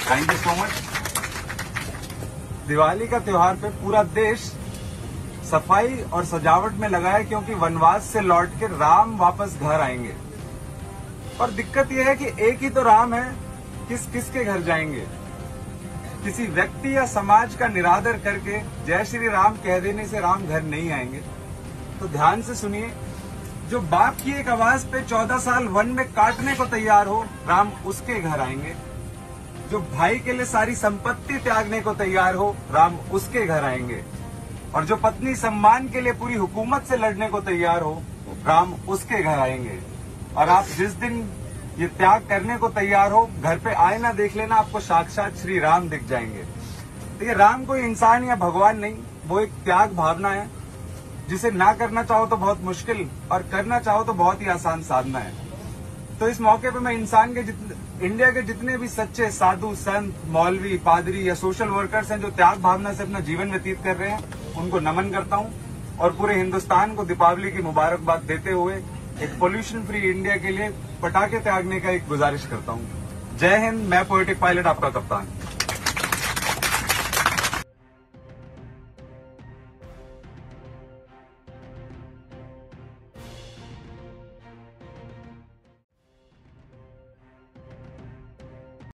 Thank you so much. Diwali का त्योहार पे पूरा देश सफाई और सजावट में लगा है, क्योंकि वनवास से लौट के राम वापस घर आएंगे। और दिक्कत यह है कि एक ही तो राम है, किसके घर जाएंगे। किसी व्यक्ति या समाज का निरादर करके जय श्री राम कह देने से राम घर नहीं आएंगे। तो ध्यान से सुनिए, जो बाप की एक आवाज पे 14 साल वन में काटने को तैयार हो, राम उसके घर आएंगे। जो भाई के लिए सारी संपत्ति त्यागने को तैयार हो, राम उसके घर आएंगे। और जो पत्नी सम्मान के लिए पूरी हुकूमत से लड़ने को तैयार हो, राम उसके घर आएंगे। और आप जिस दिन ये त्याग करने को तैयार हो, घर पे आईना देख लेना, आपको साक्षात श्री राम दिख जाएंगे। तो ये राम कोई इंसान या भगवान नहीं, वो एक त्याग भावना है, जिसे ना करना चाहो तो बहुत मुश्किल और करना चाहो तो बहुत ही आसान साधना है। तो इस मौके पे मैं इंडिया के जितने भी सच्चे साधु, संत, मौलवी, पादरी या सोशल वर्कर्स हैं जो त्याग भावना से अपना जीवन व्यतीत कर रहे हैं, उनको नमन करता हूं। और पूरे हिंदुस्तान को दीपावली की मुबारकबाद देते हुए एक पोल्यूशन फ्री इंडिया के लिए पटाखे त्यागने का एक गुजारिश करता हूं। जय हिंद। मैं पोएटिक पायलट, आपका कप्तान।